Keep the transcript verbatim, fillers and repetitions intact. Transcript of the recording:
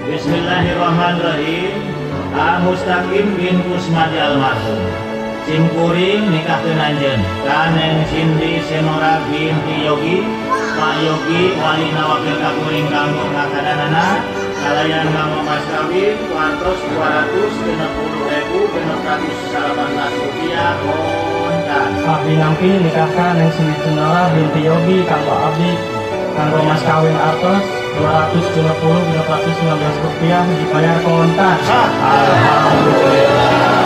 Bismillahirrahmanirrahim. A Mustaqim bin Kusmadi almarhum Simkuring nikah tenanjen Kaneng Cindy Senora binti Yogi Pak Yogi walina wakil kakuring kanggo ngakadanana kalayan nganggo mas kawin kuantos dua ratus enam puluh ribu enam ratus delapan belas rupiah kontan. Abdi nampi nikahkan Neng Cindy Senora binti Yogi kanggo abdi kanggo mas kawin atos dua ratus tujuh puluh enam ratus sembilan belas rupiah dibayar kontan. Alhamdulillah.